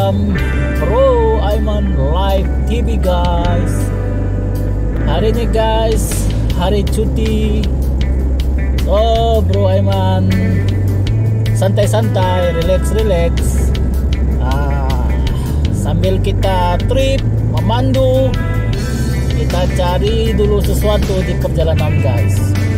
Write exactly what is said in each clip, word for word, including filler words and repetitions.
dalam Bro Aiman Live T V guys. Hari ini guys, hari cuti. So Bro Aiman santai-santai, relax-relax, ah, sambil kita trip, memandu. Kita cari dulu sesuatu di perjalanan guys.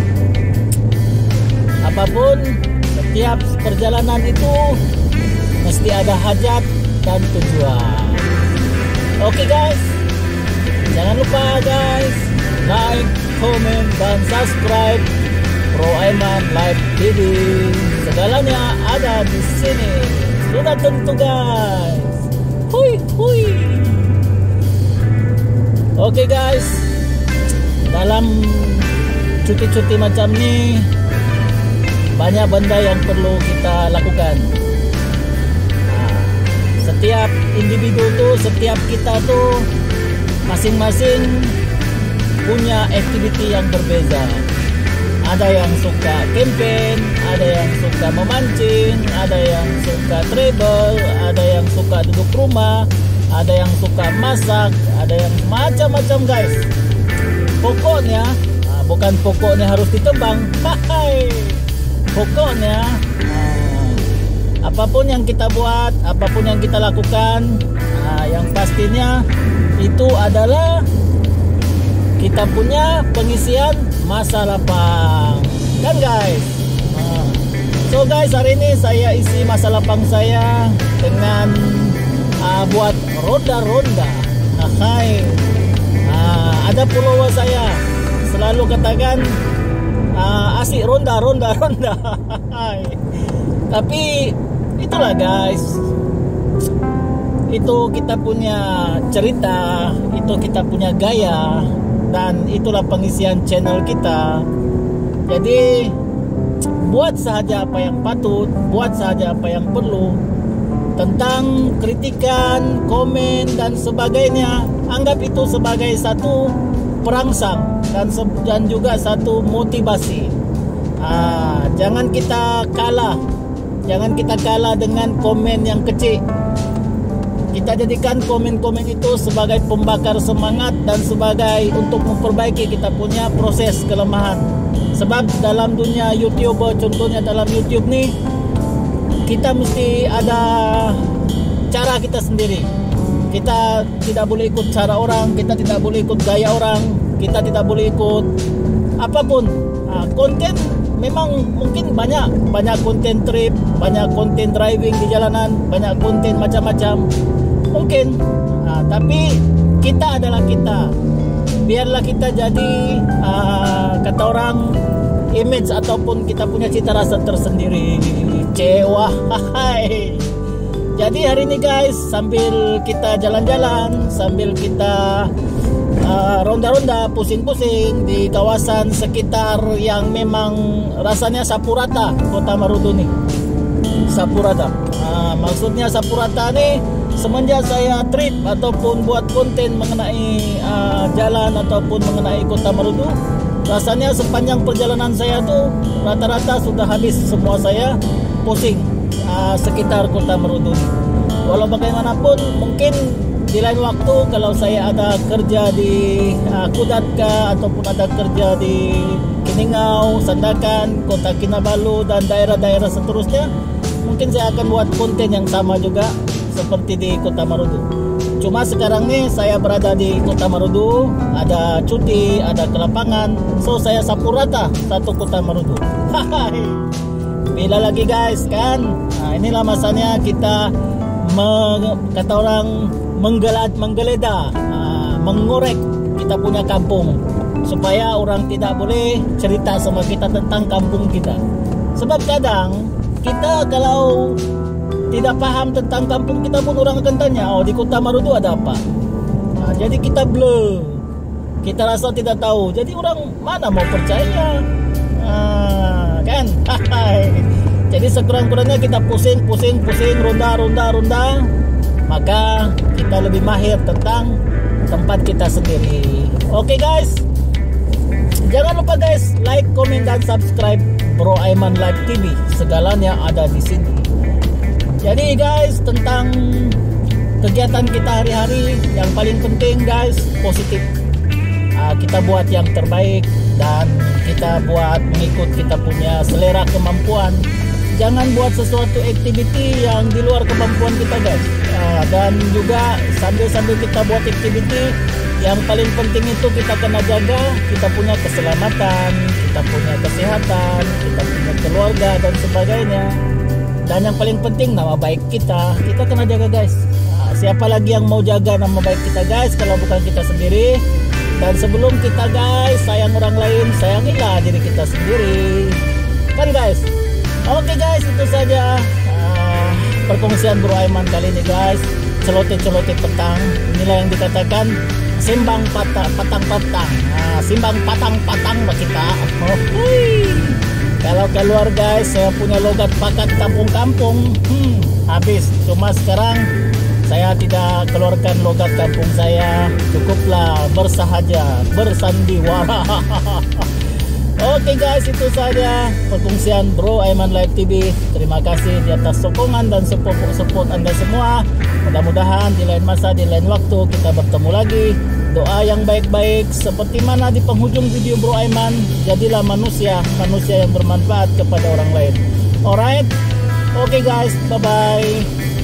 Apapun, setiap perjalanan itu mesti ada hajat dan tujuan. Oke guys, jangan lupa guys, like, comment, dan subscribe Bro Aiman Live T V. Segalanya ada di sini. Sudah tentu guys. Hui hui. Oke guys, dalam cuti-cuti macam ini banyak benda yang perlu kita lakukan. Nah, setiap individu tuh, setiap kita tuh masing-masing punya aktiviti yang berbeza. Ada yang suka camping, ada yang suka memancing, ada yang suka travel, ada yang suka duduk rumah, ada yang suka masak, ada yang macam-macam guys. Pokoknya, nah, bukan pokoknya harus ditebang. Hai. Pokoknya nah, apapun yang kita buat, apapun yang kita lakukan, nah, yang pastinya itu adalah kita punya pengisian masa lapang, kan guys. Nah, so guys, hari ini saya isi masa lapang saya dengan uh, buat ronda-ronda. Nah, hai. Uh, ada follower saya selalu katakan, Uh, asik ronda ronda ronda. Tapi itulah guys, itu kita punya cerita, itu kita punya gaya, dan itulah pengisian channel kita. Jadi buat saja apa yang patut, buat saja apa yang perlu. Tentang kritikan, komen, dan sebagainya, anggap itu sebagai satu perangsang dan, dan juga satu motivasi. Ah, jangan kita kalah, jangan kita kalah dengan komen yang kecil. Kita jadikan komen-komen itu sebagai pembakar semangat dan sebagai untuk memperbaiki kita punya proses kelemahan. Sebab dalam dunia YouTube, contohnya dalam YouTube nih, kita mesti ada cara kita sendiri. Kita tidak boleh ikut cara orang, kita tidak boleh ikut gaya orang, kita tidak boleh ikut apapun. Nah, konten memang mungkin banyak, banyak konten trip, banyak konten driving di jalanan, banyak konten macam-macam mungkin. Nah, tapi kita adalah kita. Biarlah kita jadi uh, kata orang image ataupun kita punya cita rasa tersendiri. Cewa, hai. Jadi hari ini guys, sambil kita jalan-jalan, sambil kita uh, ronda-ronda, pusing-pusing di kawasan sekitar yang memang rasanya sapu rata Kota Marudu nih. Sapu rata. Uh, maksudnya sapu rata nih, semenjak saya trip ataupun buat konten mengenai uh, jalan ataupun mengenai Kota Marudu, rasanya sepanjang perjalanan saya tuh rata-rata sudah habis semua saya pusing Uh, sekitar Kota Marudu. Walau bagaimanapun, mungkin di lain waktu kalau saya ada kerja di uh, Kudatka ataupun ada kerja di Kiningau, Sandakan, Kota Kinabalu, dan daerah-daerah seterusnya, mungkin saya akan buat konten yang sama juga seperti di Kota Marudu. Cuma sekarang nih saya berada di Kota Marudu, ada cuti, ada ke lapangan, so saya sapu rata satu Kota Marudu. Hai. Bila lagi guys kan, nah inilah masanya kita me, kata orang menggelat, menggeledah, uh, mengorek kita punya kampung, supaya orang tidak boleh cerita sama kita tentang kampung kita. Sebab kadang kita kalau tidak paham tentang kampung kita pun orang akan tanya, oh di Kota Marudu ada apa? Nah, jadi kita blur, kita rasa tidak tahu. Jadi orang mana mau percaya? Ah, kan? Jadi sekurang-kurangnya kita pusing, pusing, pusing, ronda, ronda, ronda, maka kita lebih mahir tentang tempat kita sendiri. Oke guys, jangan lupa guys, like, komen, dan subscribe Bro Aiman Live T V. Segalanya ada di sini. Jadi guys, tentang kegiatan kita hari-hari yang paling penting guys, positif. uh, Kita buat yang terbaik dan kita buat mengikut kita punya selera kemampuan. Jangan buat sesuatu aktiviti yang di luar kemampuan kita guys. uh, Dan juga sambil-sambil kita buat aktiviti, yang paling penting itu kita kena jaga kita punya keselamatan, kita punya kesehatan, kita punya keluarga dan sebagainya. Dan yang paling penting nama baik kita, kita kena jaga guys. Nah, siapa lagi yang mau jaga nama baik kita guys kalau bukan kita sendiri. Dan sebelum kita guys sayang orang lain, sayangilah diri kita sendiri, kan guys. Oke guys, itu saja uh, perkongsian Bro Aiman kali ini guys. Celoteh-celoteh petang, inilah yang dikatakan simbang patang patang patang. Nah, simbang patang patang bagi kita. Oh, kalau keluar guys, saya punya logat pakat kampung-kampung. Hmm, habis. Cuma sekarang saya tidak keluarkan logat kampung saya. Cukuplah bersahaja, bersandiwara. Oke guys, itu saja perkongsian Bro Aiman Live T V. Terima kasih di atas sokongan dan support-support Anda semua. Mudah-mudahan di lain masa, di lain waktu kita bertemu lagi. Doa yang baik-baik seperti mana di penghujung video Bro Aiman. Jadilah manusia, manusia yang bermanfaat kepada orang lain. Alright, oke guys, bye-bye.